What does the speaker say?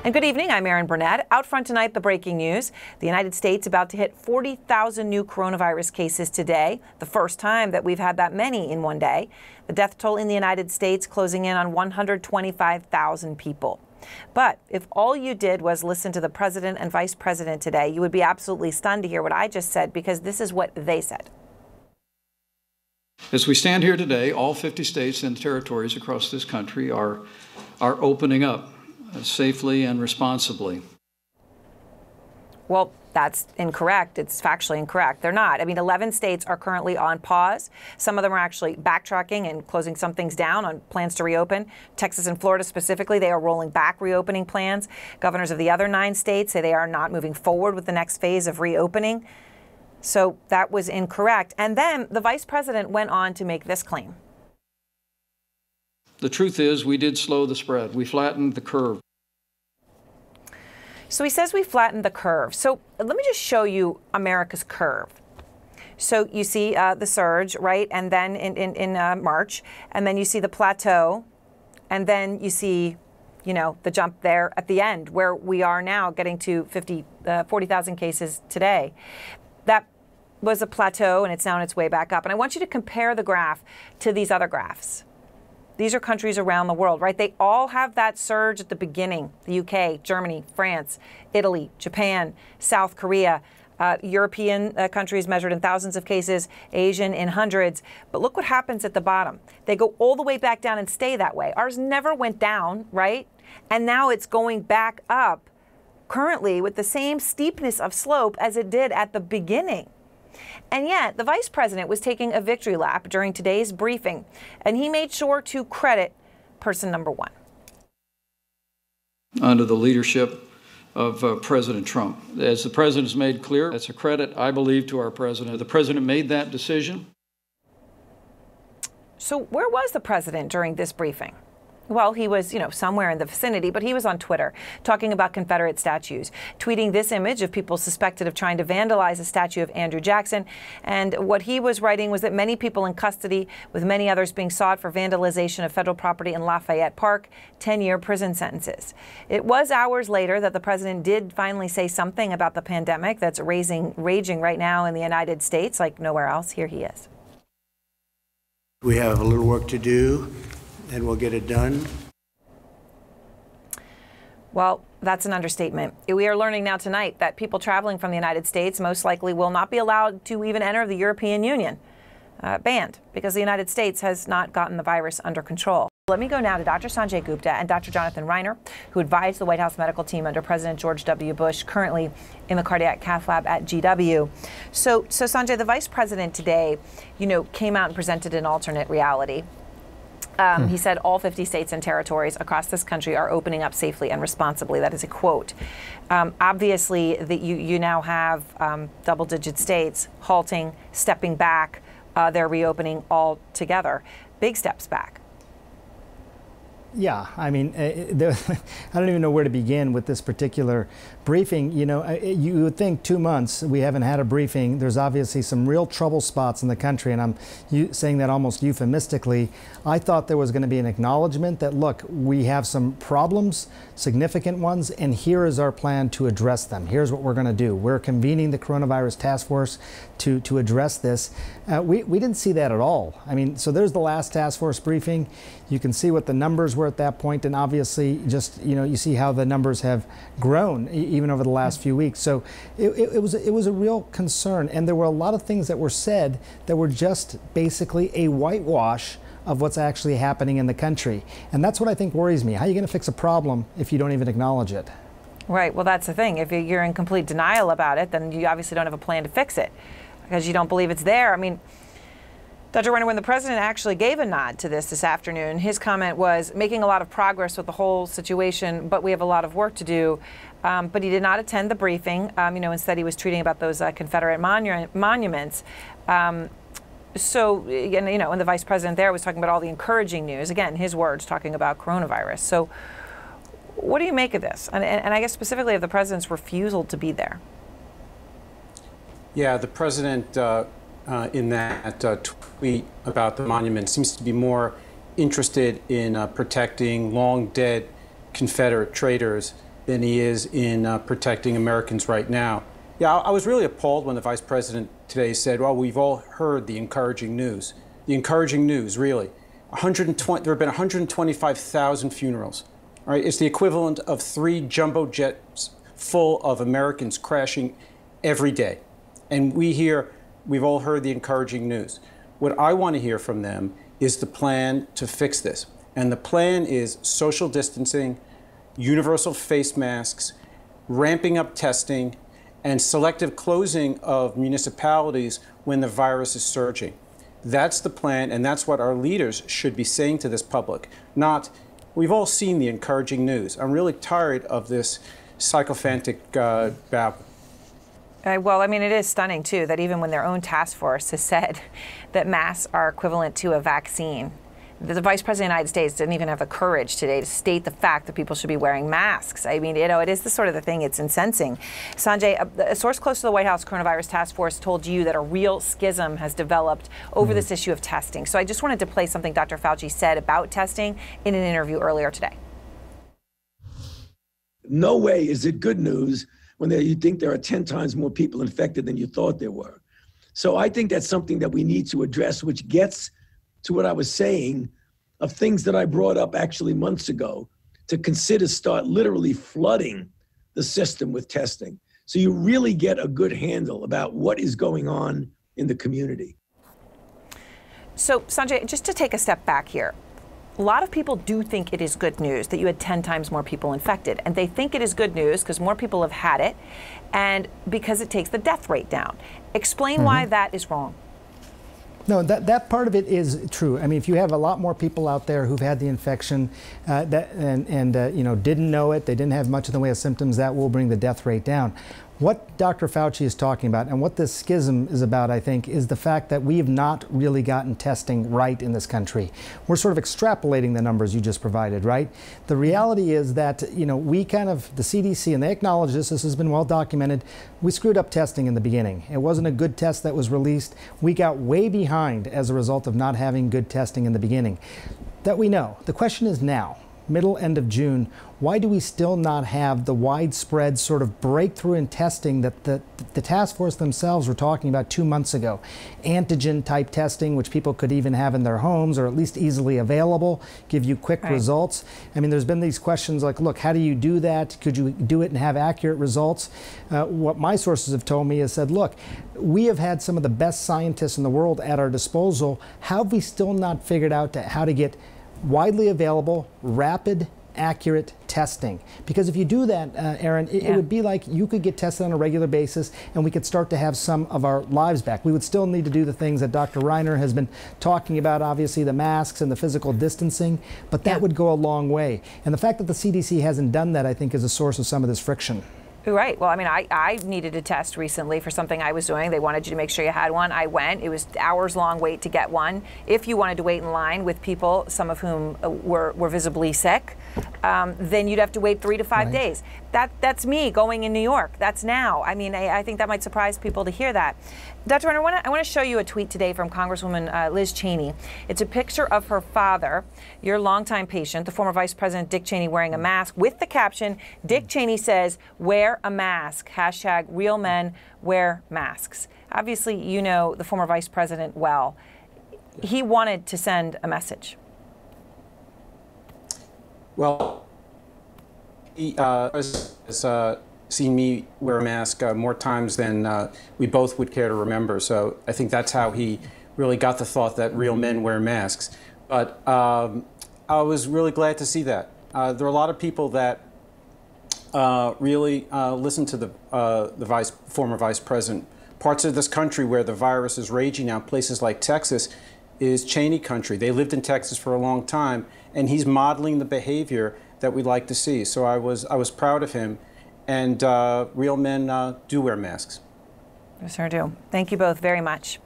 And good evening, I'm Erin Burnett. Out front tonight, the breaking news. The United States about to hit 40,000 new coronavirus cases today, the first time that we've had that many in one day. The death toll in the United States closing in on 125,000 people. But if all you did was listen to the president and vice president today, you would be absolutely stunned to hear what I just said, because this is what they said. As we stand here today, all 50 states and territories across this country are opening up safely and responsibly. Well, that's incorrect. It's factually incorrect. They're not. I mean, 11 states are currently on pause. Some of them are actually backtracking and closing some things down on plans to reopen. Texas and Florida specifically, they are rolling back reopening plans. Governors of the other 9 states say they are not moving forward with the next phase of reopening. So that was incorrect. And then the vice president went on to make this claim. The truth is, we did slow the spread. We flattened the curve. So he says we flattened the curve. So let me just show you America's curve. So you see the surge, right? And then in March, and then you see the plateau, and then you see, you know, the jump there at the end where we are now getting to 40,000 cases today. That was a plateau, and it's now on its way back up. And I want you to compare the graph to these other graphs. These are countries around the world, right? They all have that surge at the beginning. The UK, Germany, France, Italy, Japan, South Korea, European countries measured in thousands of cases, Asian in hundreds. But look what happens at the bottom. They go all the way back down and stay that way. Ours never went down, right? And now it's going back up currently with the same steepness of slope as it did at the beginning. And yet, the vice president was taking a victory lap during today's briefing, and he made sure to credit person number one. Under the leadership of President Trump. As the president has made clear, that's a credit, I believe, to our president. The president made that decision. So where was the president during this briefing? Well, he was, somewhere in the vicinity, but he was on Twitter talking about Confederate statues, tweeting this image of people suspected of trying to vandalize a statue of Andrew Jackson. And what he was writing was that many people in custody, with many others being sought for vandalization of federal property in Lafayette Park, 10-year prison sentences. It was hours later that the president did finally say something about the pandemic that's raging right now in the United States like nowhere else. Here he is. We have a little work to do, and we'll get it done. Well, that's an understatement. We are learning now tonight that people traveling from the United States most likely will not be allowed to even enter the European Union, banned, because the United States has not gotten the virus under control. Let me go now to Dr. Sanjay Gupta and Dr. Jonathan Reiner, who advised the White House medical team under President George W. Bush, currently in the cardiac cath lab at GW. So Sanjay, the vice president today, came out and presented an alternate reality. He said all 50 states and territories across this country are opening up safely and responsibly. That is a quote. Obviously, you now have double-digit states halting, stepping back. They're reopening altogether. Big steps back. Yeah, I mean, I don't even know where to begin with this particular briefing. You would think 2 months, we haven't had a briefing. There's obviously some real trouble spots in the country, and I'm saying that almost euphemistically. I thought there was going to be an acknowledgement that, look, we have some problems, significant ones, and here is our plan to address them. Here's what we're going to do. We're convening the coronavirus task force to address this. We didn't see that at all. I mean, so there's the last task force briefing. You can see what the numbers were at that point, and obviously just, you see how the numbers have grown even over the last few weeks. So it was a real concern, and there were a lot of things that were said that were just basically a whitewash of what's actually happening in the country. And that's what I think worries me. How are you going to fix a problem if you don't even acknowledge it? Right. Well, that's the thing. If you're in complete denial about it, then you obviously don't have a plan to fix it because you don't believe it's there. I mean, Dr. Reiner, when the president actually gave a nod to this afternoon, his comment was making a lot of progress with the whole situation, but we have a lot of work to do. But he did not attend the briefing. Instead he was tweeting about those Confederate monuments. And the vice president there was talking about all the encouraging news. Again, his words talking about coronavirus. So what do you make of this? And I guess specifically of the president's refusal to be there. Yeah, the president in that tweet about the monument seems to be more interested in protecting long dead Confederate traitors than he is in protecting Americans right now. Yeah, I was really appalled when the Vice President today said, well, we've all heard the encouraging news. The encouraging news, really. There have been 125,000 funerals. Right? It's the equivalent of 3 jumbo jets full of Americans crashing every day. And we've all heard the encouraging news. What I want to hear from them is the plan to fix this. And the plan is social distancing, universal face masks, ramping up testing, and selective closing of municipalities when the virus is surging. That's the plan, and that's what our leaders should be saying to this public, not, we've all seen the encouraging news. I'm really tired of this sycophantic babble. Well, I mean, it is stunning, too, that even when their own task force has said that masks are equivalent to a vaccine, the Vice President of the United States didn't even have the courage today to state the fact that people should be wearing masks. I mean, you know, it is the sort of the thing, it's incensing. Sanjay, a source close to the White House Coronavirus Task Force told you that a real schism has developed over this issue of testing. So I just wanted to play something Dr. Fauci said about testing in an interview earlier today. No way is it good news when you think there are 10 times more people infected than you thought there were. So I think that's something that we need to address, which gets to what I was saying of things that I brought up actually months ago to consider start literally flooding the system with testing. So you really get a good handle about what is going on in the community. So Sanjay, just to take a step back here, a lot of people do think it is good news that you had 10 times more people infected. And they think it is good news because more people have had it and because it takes the death rate down. Explain why that is wrong. No, that part of it is true. I mean, if you have a lot more people out there who've had the infection you know, didn't know it, they didn't have much in the way of symptoms, that will bring the death rate down. What Dr. Fauci is talking about and what this schism is about, I think, is the fact that we have not really gotten testing right in this country. We're sort of extrapolating the numbers you just provided, right? The reality is that, you know, we kind of, the CDC, and they acknowledge this has been well documented, we screwed up testing in the beginning. It wasn't a good test that was released. We got way behind as a result of not having good testing in the beginning. That we know. The question is now, end of June, why do we still not have the widespread sort of breakthrough in testing that the task force themselves were talking about 2 months ago? Antigen type testing, which people could even have in their homes or at least easily available, give you quick results. I mean, there's been these questions like, look, how do you do that? Could you do it and have accurate results? What my sources have told me is said, look, we have had some of the best scientists in the world at our disposal. How have we still not figured out how to get widely available, rapid, accurate testing? Because if you do that, Aaron, it would be like you could get tested on a regular basis and we could start to have some of our lives back. We would still need to do the things that Dr. Reiner has been talking about, obviously the masks and the physical distancing, but that would go a long way. And the fact that the CDC hasn't done that, I think, is a source of some of this friction. Right. Well, I mean, I needed a test recently for something I was doing. They wanted you to make sure you had one. I went. It was hours-long wait to get one. If you wanted to wait in line with people, some of whom were visibly sick, then you'd have to wait 3 to 5 days. That's me going in New York. That's now. I mean, I think that might surprise people to hear that. Dr. Reiner, I want to show you a tweet today from Congresswoman Liz Cheney. It's a picture of her father, your longtime patient, the former Vice President Dick Cheney, wearing a mask with the caption, Dick Cheney says, wear a mask, hashtag real men wear masks. Obviously, you know the former Vice President well. He wanted to send a message. Well, he has seen me wear a mask more times than we both would care to remember. So I think that's how he really got the thought that real men wear masks. But I was really glad to see that. There are a lot of people that really listen to the former vice president. Parts of this country where the virus is raging now, places like Texas, is Cheney country. They lived in Texas for a long time, and he's modeling the behavior that we'd like to see. So I was proud of him, and real men do wear masks. Yes, sir, do. Thank you both very much.